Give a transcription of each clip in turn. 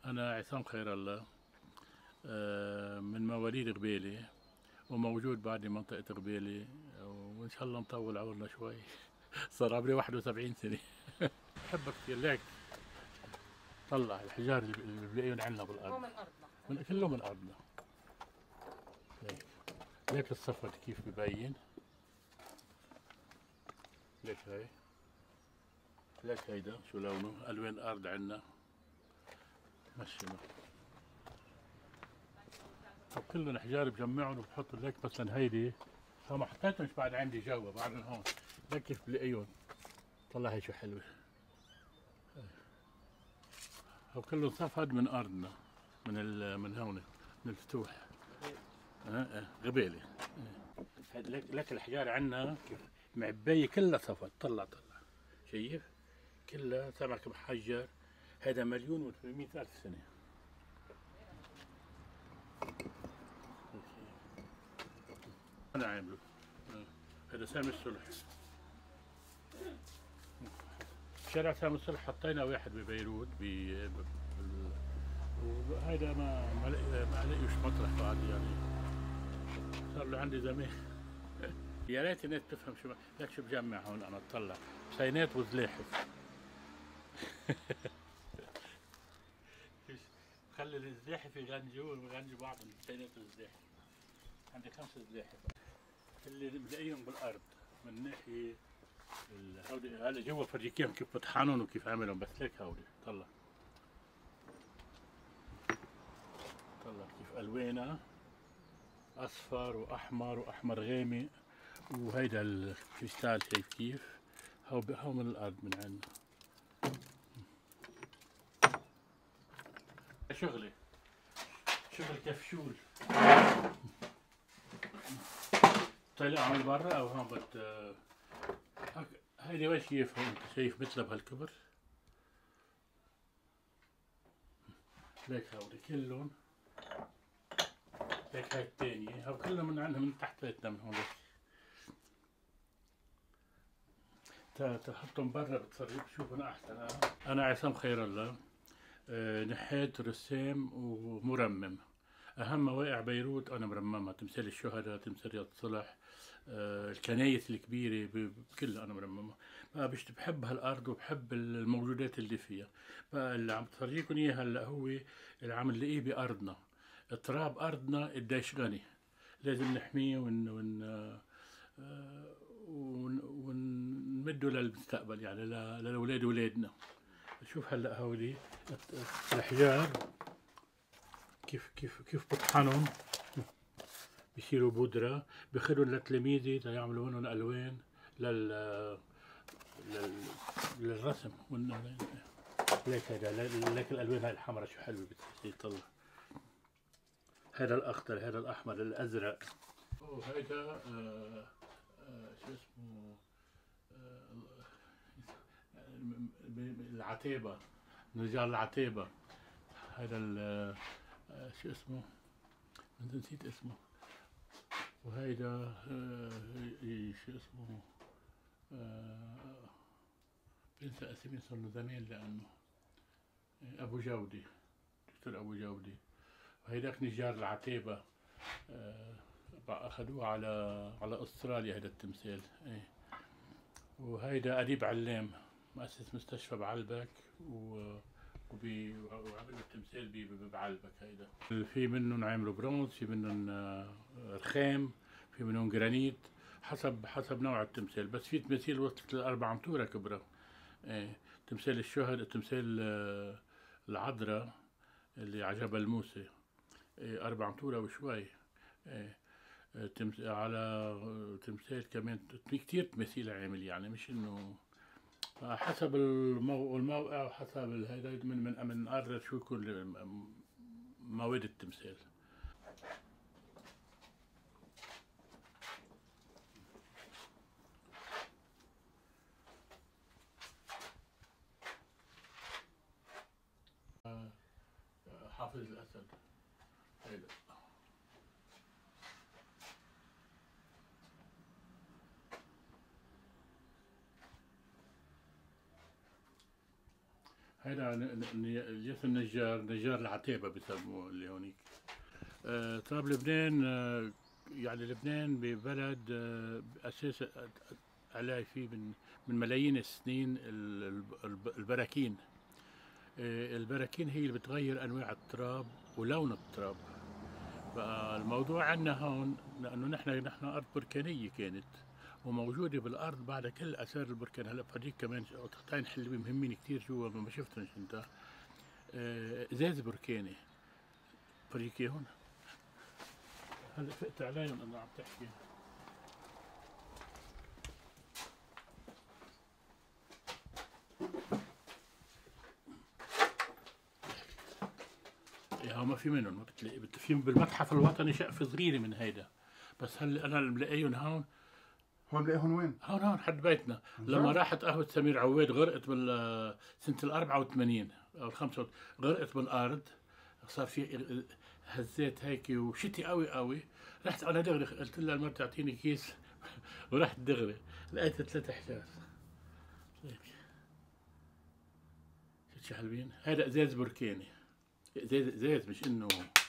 أنا عصام خيرالله، من مواليد غبالة وموجود بعد منطقة غبالة، وإن شاء الله نطول عمرنا شوي. صار عمري 71 سنة. بحبها كثير. ليك طلع الحجار اللي بلاقيهم عندنا بالأرض، من أرضنا، كله من أرضنا. ليك الصفد كيف ببين. ليك هاي، ليك هيدا شو لونه، ألوان الأرض عندنا مشينا. كلهم حجار بجمعهم وبحطوا لك مثلا هيدي، ما حطيتهمش بعد عندي جوا بعدهم هون. لك كيف بلاقيهم. طلع هي شو حلوه. هو كله صفد من ارضنا، من هون، من الفتوح. غبالة. لك الحجار عندنا كيف معبية كلها صفد. طلع شايف كلها سمك محجر. هذا 1,800,000 سنة. أنا عامله. هذا سامي الصلح. شارع سامي الصلح حطينا واحد ببيروت وهيدا ما لقيوش مطرح بعد يعني. صار له عندي زمان. يا ريت الناس تفهم شو لك شو بجمع هون. أنا أطلع بسينات وزلاحف. خلي الزلاحف يغنجوا بعض. البسينات والزلاحف عندي 5 زلاحف اللي بلاقيهم بالارض من ناحيه هودي. هلا جوا فرجيكيهم كيف بطحنهم وكيف عملهم. بس ليك هودي طلع كيف الوانها اصفر واحمر واحمر غامق. وهيدا الكريستال شايف كيف هو من الارض من عندنا. شغل كفشول. طلع من برا او هون هيدي وين شايفها انت؟ شايف مثلها بهالكبر. ليك هودي كلهم. ليك هاي الثانية، هو كلهم من عندها من تحت بيتنا من هون. تحطهم برا بتصير بشوفهم احسن. انا عصام خير الله، نحات رسام ومرمم. اهم مواقع بيروت انا مرممها. تمثال الشهداء، تمثال رياض صلح، الكنايس الكبيره كلها انا مرممها. بحب هالارض وبحب الموجودات اللي فيها. اللي عم بفرجيكم اياه هلا هو اللي عم نلاقيه بارضنا. تراب ارضنا قديش غني. لازم نحميه ونمده للمستقبل يعني للاولاد ولادنا. شوف هلا هولي الحجار كيف بطحنهم. بصيروا بودرة. بخدوا لتلاميذي ليعملوا منهم الوان للرسم. ليك هذا، ليك الالوان هاي الحمراء شو حلوه بتطلع. هذا الاخضر، هذا الاحمر، الازرق. وهذا شو اسمه، العتيبة، رجال العتيبة. هذا شو اسمه، نسيت اسمه. وهيدا شو اسمه، بنسى اسمه صار له زمان لانه ابو جودي، دكتور ابو جودي. وهيداك نجار العتيبة. اخذوه على استراليا هذا التمثال. وهيدا اديب علام، مؤسس مستشفى بعلبك وعملوا التمثال بعلبك. هيدا في منهم عملوا برونز، في منهم رخام، في منهم جرانيت، حسب نوع التمثال. بس في تماثيل وصلت ل4 امتورة كبرى. تمثال الشهداء، تمثال العذراء اللي على جبل موسى 4 امتورة وشوي. على تمثال كمان كتير تماثيل عامل يعني، مش انه حسب الموقع وحسب هيدا من نقرر شو يكون مواد التمثال. حافظ الاسد هيدا. هذا الياس النجار، نجار العتيبة بسموه اللي هونيك. طاب لبنان، يعني لبنان ببلد أساس عليه فيه من ملايين السنين البراكين. البراكين هي اللي بتغير أنواع التراب ولون التراب. فالموضوع عندنا هون لأنه نحن أرض بركانية كانت وموجودة بالأرض بعد كل آثار البركان. هلا بفرجيك كمان قطعتين حلوين مهمين كتير جوا ما شفتنش أنت. إزاز بركاني بفرجيك إياهم. هلا فقت عليهم أنا عم تحكي. يا ما في منهم، ما بتلاقي في بالمتحف الوطني شقفة صغيرة من هيدا، بس هلا أنا ملاقيهم هون. هون ملاقيهم وين؟ هون حد بيتنا. لما راحت قهوة سمير عواد غرقت سنة ال 84 أو ال 85، غرقت بالأرض، صار في هزات هيك وشتي قوي قوي. رحت أنا دغري قلت لها المرة تعطيني كيس ورحت دغري لقيت 3 حجاز. شفت شو حلوين؟ هذا ازاز بركاني، ازاز مش انه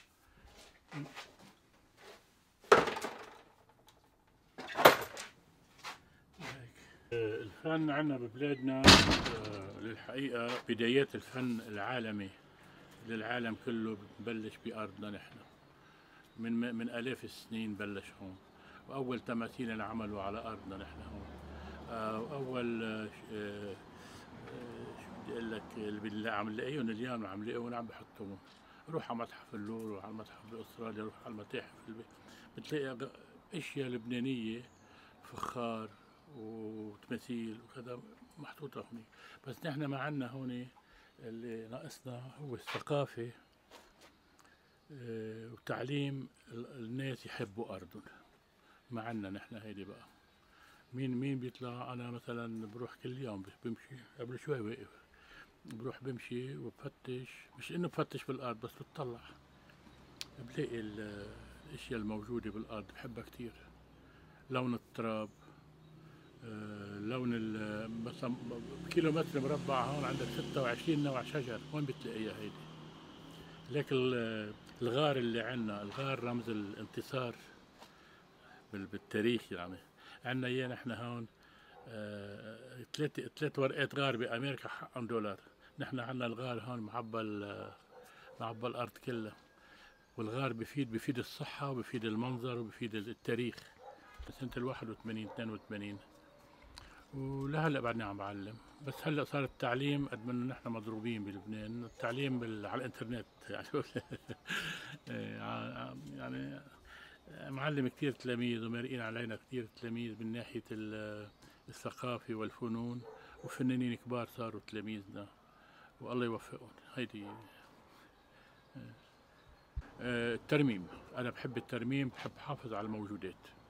الفن عندنا ببلادنا للحقيقة بدايات الفن العالمي للعالم كله ببلش بأرضنا نحن. من آلاف السنين بلش هون، وأول تماثيل انعملوا على أرضنا نحن هون. وأول شو بدي أقول لك اللي عم نلاقيهم اليوم عم نلاقيهم عم بحطوهم. روح على متحف اللور، روح على المتحف بأستراليا، روح على المتاحف بتلاقي أشياء لبنانية، فخار وتماثيل وكذا محطوطة هون. بس نحن ما عندنا هون، اللي ناقصنا هو الثقافة وتعليم الناس يحبوا أرضهم. ما عندنا نحن هيدي بقى. مين بيطلع؟ أنا مثلا بروح كل يوم بمشي، قبل شوي واقف بروح بمشي وبفتش، مش إنه بفتش بالأرض بس بتطلع بلاقي الأشياء الموجودة بالأرض بحبها كتير. لون التراب، لون مثلا كيلومتر مربع هون عندك 26 نوع شجر، وين بتلاقيها هيدي؟ لكن الغار اللي عندنا، الغار رمز الانتصار بالتاريخ. يعني عندنا اياه نحن هون 3 ورقات غار بامريكا حقهم $. نحن عندنا الغار هون معبى الارض كلها. والغار بفيد الصحة وبفيد المنظر وبفيد التاريخ. سنة ال 81 82 ولهلا بعدني عم بعلم. بس هلا صار التعليم قد ما نحن مضروبين بلبنان، التعليم على الانترنت يعني معلم كثير تلاميذ ومارقين علينا كثير تلاميذ من ناحية الثقافة والفنون، وفنانين كبار صاروا تلاميذنا والله يوفقهم. هيدي الترميم، أنا بحب الترميم، بحب حافظ على الموجودات.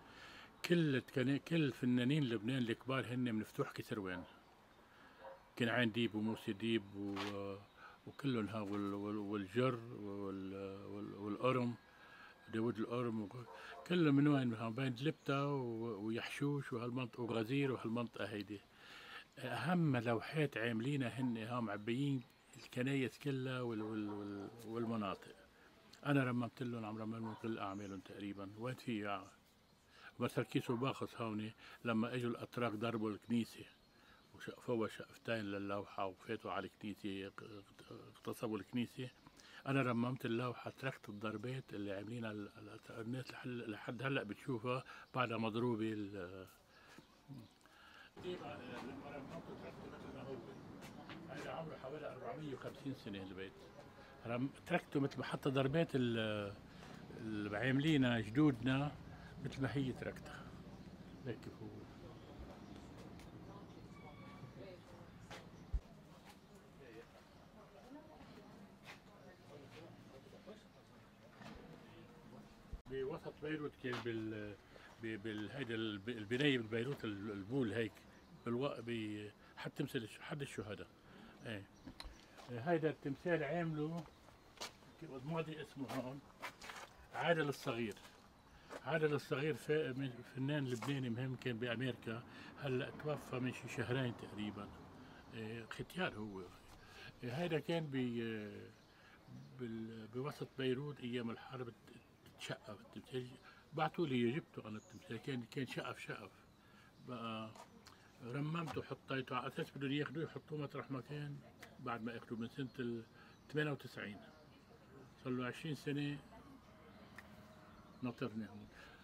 كل فنانين لبنان الكبار هن من فتوح كسروان، كنعان ديب وموسى ديب وكلهم ها والجر والأرم، داود الأرم، كلهم من وين؟ بين دلبتا ويحشوش وهالمنطقة وغزير وهالمنطقة هيدي. أهم لوحات عاملينها هن ها معبيين الكنايس كلها والمناطق. أنا رممت لهم، عم رمم لهم كل أعمالهم تقريبا. وين في يعني مثل كيس وباخص هوني لما اجوا الاتراك ضربوا الكنيسه وشقفوها شقفتين للوحه وفاتوا على الكنيسه، اغتصبوا الكنيسه. انا رممت اللوحه، تركت الضربات اللي عاملينها الناس لحد هلا بتشوفها بعدها مضروبه لما رممته تركته مثل ما هو. هذا عمره حوالي 450 سنه البيت. تركته مثل ما حتى ضربات اللي عاملينها جدودنا مثل ما هي تركتها. هيك هو. بوسط بيروت كان هيدا البنايه ببيروت البول هيك حد تمثال حد الشهداء. ايه هيدا التمثال عامله ماضي اسمه هون عادل الصغير. عادل الصغير فنان لبناني مهم كان بأمريكا، هلا توفى من شي شهرين تقريبا. ختيار هو. هيدا كان بوسط بيروت ايام الحرب، تشقف التمثال. بعثوا لي جبته انا التمثال، كان شقف بقى. رممته وحطيته على اساس بدهم ياخذوه يحطوه مطرح ما كان. بعد ما اخذوه من سنه 98 صار له 20 سنه ناطرني هون.